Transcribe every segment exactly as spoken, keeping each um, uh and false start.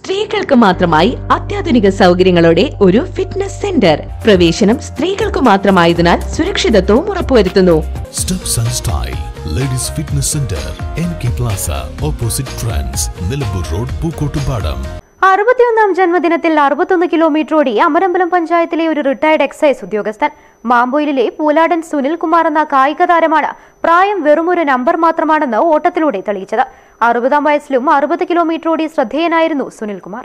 സ്ത്രീകൾക്ക് മാത്രമായി അത്യാധുനിക സൗകര്യങ്ങളോടെ ഒരു ഫിറ്റ്നസ് സെന്റർ. പ്രവേശനം സ്ത്രീകൾക്ക് മാത്രമായതിനാൽ സുരക്ഷിതത്വവും ഉറപ്പുവരുത്തുന്നു. Steps and style ladies fitness centre, N K plaza, opposite Trans, Nilambur road, Pookkottumpadam. അറുപത്തിയൊന്നാം ജന്മദിനത്തിൽ അറുപത്തൊന്ന് കിലോമീറ്റർ ഓടി അമരമ്പലം പഞ്ചായത്തിലെ ഒരു റിട്ടയർഡ് എക്സൈസ് ഉദ്യോഗസ്ഥൻ. മാമ്പോയിലിലെ പൂലാടൻ സുനിൽകുമാർ എന്ന കായിക താരമാണ് പ്രായം വെറുമൊരു നമ്പർ മാത്രമാണെന്ന് ഓട്ടത്തിലൂടെ തെളിയിച്ചത്. അറുപതാം വയസ്സിലും അറുപത് കിലോമീറ്റർ ഓടി ശ്രദ്ധേയനായിരുന്നു സുനിൽകുമാർ.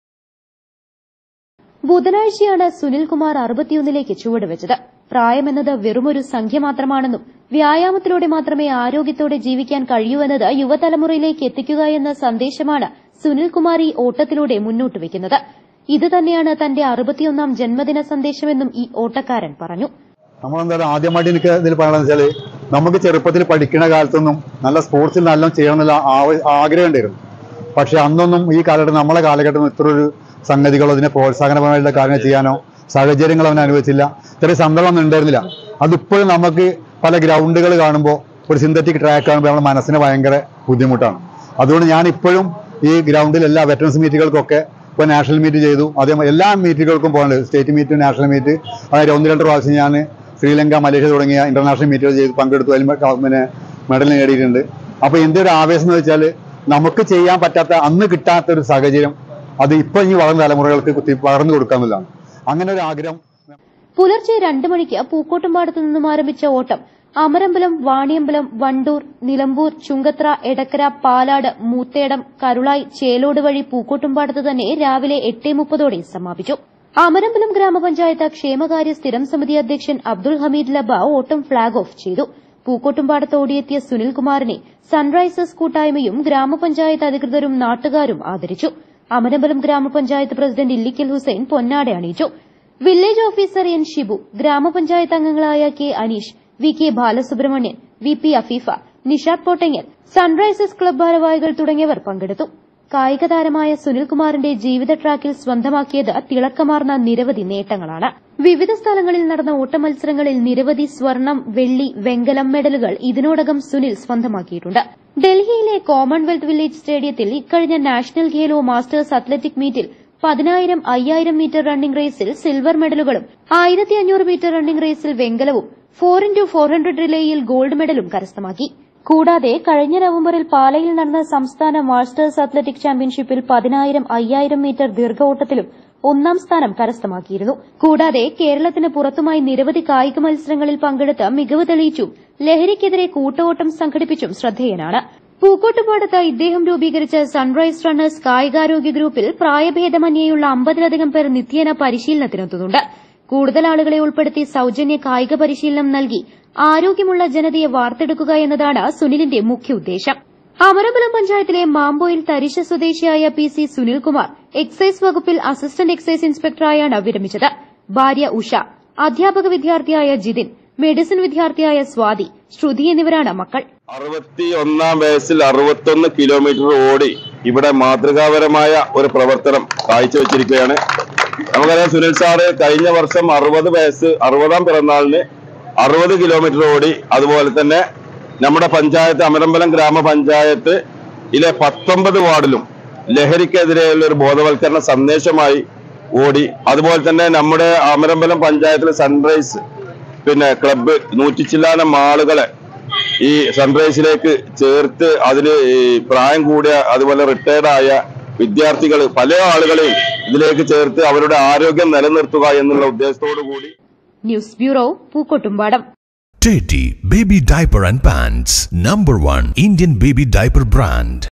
ബുധനാഴ്ചയാണ് സുനിൽകുമാർ അറുപത്തിയൊന്നിലേക്ക് ചുവടുവെച്ചത്. പ്രായമെന്നത് വെറുമൊരു സംഖ്യ മാത്രമാണെന്നും വ്യായാമത്തിലൂടെ മാത്രമേ ആരോഗ്യത്തോടെ ജീവിക്കാൻ കഴിയൂ എന്നത് യുവതലമുറയിലേക്ക് എത്തിക്കുക എന്ന സന്ദേശമാണ് സുനിൽകുമാർ ഈ ഓട്ടത്തിലൂടെ മുന്നോട്ട് വയ്ക്കുന്നത്. ഇതുതന്നെയാണ് തന്റെ അറുപത്തിയൊന്നാം ജന്മദിന സന്ദേശമെന്നും ഈ ഓട്ടക്കാരൻ പറഞ്ഞു. നമ്മളെന്തായാലും ആദ്യമായിട്ട് എനിക്ക് ഇതിൽ പറയണമെന്ന് വെച്ചാൽ, നമുക്ക് ചെറുപ്പത്തിൽ പഠിക്കുന്ന കാലത്തൊന്നും നല്ല സ്പോർട്സിൽ നല്ല ചെയ്യണമെന്നുള്ള ആഗ്രഹം ഉണ്ടായിരുന്നു. പക്ഷെ അന്നൊന്നും ഈ കാലഘട്ടം നമ്മളെ കാലഘട്ടം ഇത്ര ഒരു സംഗതികളോ അതിനെ പ്രോത്സാഹനപരമായിട്ടുള്ള കാര്യങ്ങൾ ചെയ്യാനോ സാഹചര്യങ്ങൾ അവനെ അനുവദിച്ചില്ല. ചെറിയ സന്ദർഭമൊന്നും ഉണ്ടായിരുന്നില്ല. അതിപ്പോഴും നമുക്ക് പല ഗ്രൗണ്ടുകൾ കാണുമ്പോൾ, ഒരു സിന്തറ്റിക് ട്രാക്ക് കാണുമ്പോൾ നമ്മുടെ മനസ്സിന് ഭയങ്കര ബുദ്ധിമുട്ടാണ്. അതുകൊണ്ട് ഞാൻ ഇപ്പോഴും ഈ ഗ്രൗണ്ടിൽ എല്ലാ വെറ്ററൻസ് മീറ്റുകൾക്കൊക്കെ ഇപ്പോൾ നാഷണൽ മീറ്റ് ചെയ്തു, അതേപോലെ എല്ലാ മീറ്റുകൾക്കും പോകുന്നുണ്ട്. സ്റ്റേറ്റ് മീറ്റ്, നാഷണൽ മീറ്റ്, അതായത് ഒന്ന് രണ്ട് പ്രാവശ്യം ഞാൻ ശ്രീലങ്ക, മലേഷ്യ തുടങ്ങിയ ഇന്റർനാഷണൽ മീറ്റുകൾ ചെയ്ത് പങ്കെടുത്തു. അതിൽ പിന്നെ മെഡൽ നേടിയിട്ടുണ്ട്. അപ്പോൾ എൻ്റെ ഒരു ആവേശം എന്ന് വെച്ചാൽ, നമുക്ക് ചെയ്യാൻ പറ്റാത്ത, അന്ന് കിട്ടാത്ത ഒരു സാഹചര്യം അത് ഇപ്പൊ ഈ വളർന്ന തലമുറകൾക്ക് പകർന്നു കൊടുക്കാമെന്നുള്ളതാണ്. അങ്ങനെ ഒരു ആഗ്രഹം. പുലർച്ചെ രണ്ടു മണിക്ക് പൂക്കോട്ടുംപാടത്തു നിന്നും ആരംഭിച്ച ഓട്ടം അമരമ്പലം, വാണിയമ്പലം, വണ്ടൂർ, നിലമ്പൂർ, ചുങ്കത്ര, എടക്കര, പാലാട്, മൂത്തേടം, കരുളായി, ചേലോട് വഴി പൂക്കോട്ടുംപാടത്ത് തന്നെ രാവിലെ എട്ടേ മുപ്പതോടെ സമാപിച്ചു. അമരമ്പലം ഗ്രാമപഞ്ചായത്ത് ക്ഷേമകാര്യ സ്ഥിരം സമിതി അധ്യക്ഷൻ അബ്ദുൾ ഹമീദ് ലബ ഓട്ടം ഫ്ളാഗ് ഓഫ് ചെയ്തു. പൂക്കോട്ടുംപാടത്ത് ഓടിയെത്തിയ സുനിൽകുമാറിനെ സൺറൈസേഴ്സ് കൂട്ടായ്മയും ഗ്രാമപഞ്ചായത്ത് അധികൃതരും നാട്ടുകാരും ആദരിച്ചു. അമരമ്പലം ഗ്രാമപഞ്ചായത്ത് പ്രസിഡന്റ് ഇല്ലിക്കൽ ഹുസൈൻ പൊന്നാട അണിയിച്ചു. വില്ലേജ് ഓഫീസർ എൻ ഷിബു, ഗ്രാമപഞ്ചായത്ത് അംഗങ്ങളായ K Aneesh, V K Balasubramanian, V P Afeefa, Nishad Pottangal, Sunrisers club ഭാരവാഹികൾ തുടങ്ങിയവർ പങ്കെടുത്തു. കായിക താരമായ സുനിൽകുമാറിന്റെ ജീവിത ട്രാക്കിൽ സ്വന്തമാക്കിയത് തിളക്കമാർന്ന നിരവധി നേട്ടങ്ങളാണ്. വിവിധ സ്ഥലങ്ങളിൽ നടന്ന ഓട്ടമത്സരങ്ങളിൽ നിരവധി സ്വർണം, വെള്ളി, വെങ്കലം മെഡലുകൾ ഇതിനോടകം സുനിൽ സ്വന്തമാക്കിയിട്ടുണ്ട്. ഡൽഹിയിലെ കോമൺവെൽത്ത് വില്ലേജ് സ്റ്റേഡിയത്തിൽ ഇക്കഴിഞ്ഞ നാഷണൽ ഖേലോ മാസ്റ്റേഴ്സ് അത്ലറ്റിക് മീറ്റിൽ പതിനായിരം, അയ്യായിരം മീറ്റർ റണ്ണിംഗ് റേസിൽ സിൽവർ മെഡലുകളും ആയിരത്തി അഞ്ഞൂറ് മീറ്റർ റണ്ണിംഗ് റേസിൽ വെങ്കലവും ഫോർ ഇന്റു ഫോർ ഹൺഡ്രഡ് റിലേയിൽ ഗോൾഡ് മെഡലും കരസ്ഥമാക്കി. കൂടാതെ കഴിഞ്ഞ നവംബറിൽ പാലയിൽ നടന്ന സംസ്ഥാന മാസ്റ്റേഴ്സ് അത്ലറ്റിക് ചാമ്പ്യൻഷിപ്പിൽ പതിനായിരം, അയ്യായിരം മീറ്റർ ദീർഘ ഓട്ടത്തിലും ഒന്നാം സ്ഥാനം കരസ്ഥമാക്കിയിരുന്നു. കൂടാതെ കേരളത്തിന് പുറത്തുമായി നിരവധി കായിക മത്സരങ്ങളിൽ പങ്കെടുത്ത് മികവ് തെളിയിച്ചും ലഹരിക്കെതിരെ കൂട്ടോട്ടം സംഘടിപ്പിച്ചും ശ്രദ്ധേയനാണ്. പൂക്കോട്ടുപാടത്ത് ഇദ്ദേഹം രൂപീകരിച്ച സൺറൈസ് റണ്ണേഴ്സ് കായികാരോഗ്യ ഗ്രൂപ്പിൽ പ്രായഭേദമന്യേയുള്ള അമ്പതിലധികം പേർ നിത്യേന പരിശീലനത്തിനെത്തുന്നുണ്ട്. കൂടുതൽ ആളുകളെ ഉൾപ്പെടുത്തി സൌജന്യ കായിക പരിശീലനം നൽകി ആരോഗ്യമുള്ള ജനതയെ വാർത്തെടുക്കുക എന്നതാണ് സുനിലിന്റെ മുഖ്യ ഉദ്ദേശം. അമരമ്പലം പഞ്ചായത്തിലെ മാമ്പോയിൽ തരിശ സ്വദേശിയായ പി സി സുനിൽകുമാർ എക്സൈസ് വകുപ്പിൽ അസിസ്റ്റന്റ് എക്സൈസ് ഇൻസ്പെക്ടറായാണ് വിരമിച്ചത്. ഭാര്യ ഉഷ, അധ്യാപക വിദ്യാർത്ഥിയായ ജിതിൻ, മെഡിസിൻ വിദ്യാർത്ഥിയായ സ്വാതി, ശ്രുതി എന്നിവരാണ് മക്കൾ. അറുപത്തിയൊന്നാം വയസ്സിൽ അറുപത്തൊന്ന് കിലോമീറ്റർ ഓടി ഇവിടെ മാതൃകാപരമായ ഒരു പ്രവർത്തനം കാഴ്ചവെച്ചിരിക്കുകയാണ്. നമുക്കറിയാം, സുനിൽ സാറ് കഴിഞ്ഞ വർഷം അറുപത് വയസ്സ് അറുപതാം പിറന്നാളിന് അറുപത് കിലോമീറ്റർ ഓടി. അതുപോലെ തന്നെ നമ്മുടെ പഞ്ചായത്ത്, അമരമ്പലം ഗ്രാമപഞ്ചായത്ത് ഇതിലെ പത്തൊമ്പത് വാർഡിലും ലഹരിക്കെതിരെയുള്ള ഒരു ബോധവൽക്കരണ സന്ദേശമായി ഓടി. അതുപോലെ തന്നെ നമ്മുടെ അമരമ്പലം പഞ്ചായത്തിലെ സൺറൈസ് പിന്നെ ക്ലബ്ബ് നൂറ്റി ചില്ലാനം ആളുകളെ ഈ സൺറൈസിലേക്ക് ചേർത്ത് അതില് പ്രായം കൂടിയ അതുപോലെ റിട്ടയർഡായ വിദ്യാർത്ഥികൾ പല ആളുകളെയും ഇതിലേക്ക് ചേർത്ത് അവരുടെ ആരോഗ്യം നിലനിർത്തുക എന്നുള്ള ഉദ്ദേശത്തോടു കൂടി. News bureau, Pookkottumpadam. Teddy Baby Diaper and Pants, number one Indian baby diaper brand.